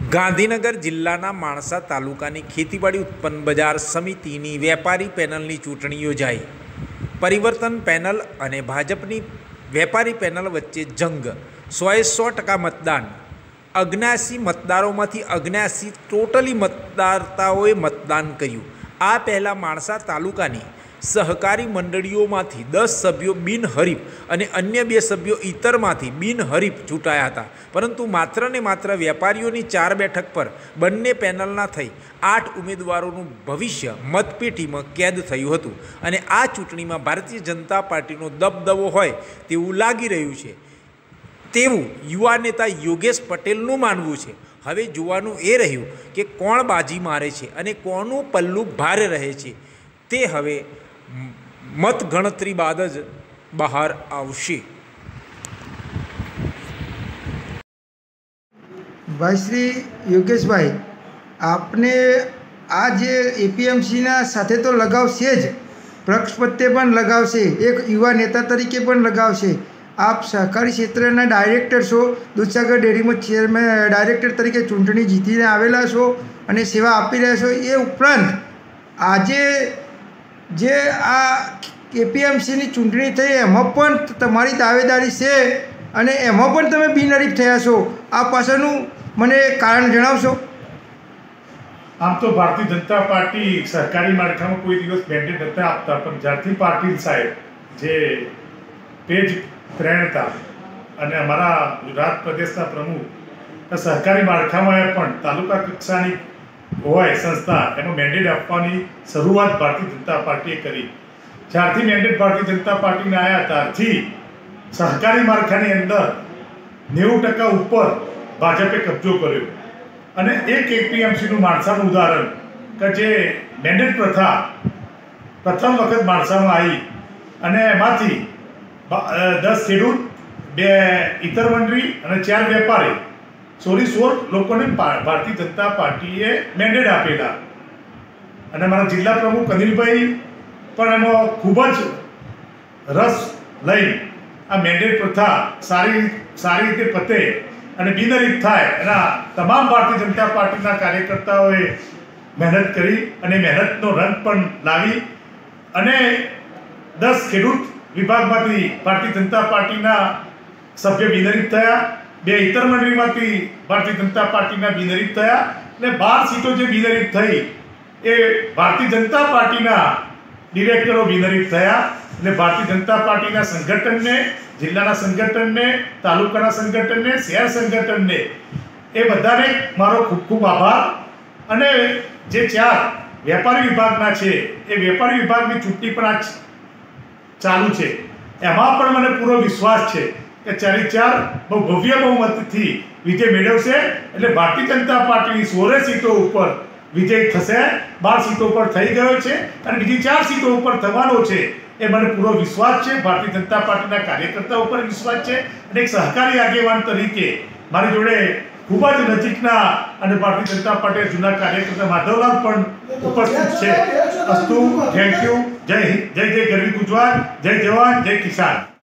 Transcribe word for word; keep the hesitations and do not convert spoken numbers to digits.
ગાંધીનગર જિલ્લાના માણસા તાલુકાની ખેતીવાડી ઉત્પન્ન બજાર સમિતિની વેપારી પેનલની ચૂંટણી યોજાઈ. પરિવર્તન પેનલ અને ભાજપની વેપારી પેનલ વચ્ચે જંગ. સોએ સો ટકા મતદાન. અગ્યાસી મતદારોમાંથી અગ્યાસી ટોટલી મતદાતાઓએ મતદાન કર્યું. આ પહેલાં માણસા તાલુકાની સહકારી મંડળીઓમાંથી દસ સભ્યો બિનહરીફ અને અન્ય બે સભ્યો ઇતરમાંથી બિનહરીફ ચૂંટાયા હતા. પરંતુ માત્ર ને માત્ર વેપારીઓની ચાર બેઠક પર બંને પેનલના થઈ આઠ ઉમેદવારોનું ભવિષ્ય મતપેટીમાં કેદ થયું હતું અને આ ચૂંટણીમાં ભારતીય જનતા પાર્ટીનો દબદબો હોય તેવું લાગી રહ્યું છે તેવું યુવા નેતા યોગેશ પટેલનું માનવું છે. હવે જોવાનું એ રહ્યું કે કોણ બાજી મારે છે અને કોનું પલ્લું ભારે રહે છે તે હવે મતગણતરી બાદ જ બહાર આવશે. ભાઈ શ્રી યોગેશભાઈ, આપને આ જે એપીએમસીના સાથે તો લગાવશે જ, પક્ષ પ્રત્યે પણ લગાવશે, એક યુવા નેતા તરીકે પણ લગાવશે. આપ સહકારી ક્ષેત્રના ડાયરેક્ટર છો, દૂધસાગર ડેરીમાં ચેરમેન ડાયરેક્ટર તરીકે ચૂંટણી જીતીને આવેલા છો અને સેવા આપી રહ્યા છો. એ ઉપરાંત આજે જે આ એપીએમસીની ચૂંટણી થઈ એમાં પણ તમારી દાવેદારી છે અને એમાં પણ તમે બિનહરીફ થયા છો. આ પાછળનું મને કારણ જણાવશો? આમ તો ભારતીય જનતા પાર્ટી સરકારી માળખામાં કોઈ દિવસ મેન્ડેટ નથી આપતા, પણ જ્યારથી પાટીલ સાહેબ જે પેજ પ્રેરણતા અને અમારા ગુજરાત પ્રદેશના પ્રમુખ સહકારી માળખામાં પણ તાલુકા કક્ષાની હોય સંસ્થા એનો મેન્ડેટ આપવાની શરૂઆત ભારતીય જનતા પાર્ટીએ કરી. જ્યારથી મેન્ડેટ ભારતીય જનતા પાર્ટીને આવ્યા ત્યારથી સહકારી માળખાની અંદર નેવું ટકા ઉપર ભાજપે કબજો કર્યો. અને એક એપીએમસીનું માણસાનું ઉદાહરણ કે જે મેન્ડેટ પ્રથા પ્રથમ વખત માણસામાં આવી અને એમાંથી દસ ખેડૂત, બે ઇતર મંડળી અને ચાર વેપારી સોરી સોળ લોકોને ભારતીય જનતા પાર્ટીએ મેન્ડેટ આપેલા. અને મારા જિલ્લા પ્રમુખ અનિલભાઈ પણ એમાં ખૂબ જ રસ લઈ આ મેન્ડેટ પ્રથા સારી સારી રીતે પતે અને બિનહરીફ થાય એના તમામ ભારતીય જનતા પાર્ટીના કાર્યકર્તાઓએ મહેનત કરી અને મહેનતનો રંગ પણ લાવી અને દસ ખેડૂત વિભાગમાંથી ભારતીય જનતા પાર્ટીના સભ્ય બિનહરીફ થયા, બે ઇતર મંડળીમાંથી ભારતીય જનતા પાર્ટીના બિનહરીફ થયા અને બાર સીટો જે બિનહરીફ થઈ એ ભારતીય જનતા પાર્ટીના ડિરેક્ટરો બિનહરીફ થયા. અને ભારતીય જનતા પાર્ટીના સંગઠનને, જિલ્લાના સંગઠનને, તાલુકાના સંગઠનને, શહેર સંગઠનને એ બધાને મારો ખૂબ ખૂબ આભાર. અને જે ચાર વેપારી વિભાગના છે એ વેપારી વિભાગની ચૂંટણી પણ આ ચાલુ છે. એમાં પણ મને પૂરો વિશ્વાસ છે કે ચારે ચાર બહુ ભવ્ય બહુમતથી વિજય મેળવશે. એટલે ભારતીય જનતા પાર્ટીની સોળે સીટો ઉપર વિજય થશે. બાર સીટો ઉપર થઈ ગયો છે અને બીજી ચાર સીટો ઉપર થવાનો છે એ મને પૂરો વિશ્વાસ છે. ભારતીય જનતા પાર્ટીના કાર્યકર્તાઓ ઉપર વિશ્વાસ છે અને એક સહકારી આગેવાન તરીકે મારી જોડે ખૂબ જ નજીકના અને ભારતીય જનતા પાર્ટીના જૂના કાર્યકર્તા માધવલાલ પણ ઉપસ્થિત છે. અસ્તુ, થેન્ક યુ. જય હિન્દ, જય જય ગરવી ગુજરાત, જય જવાન, જય કિસાન.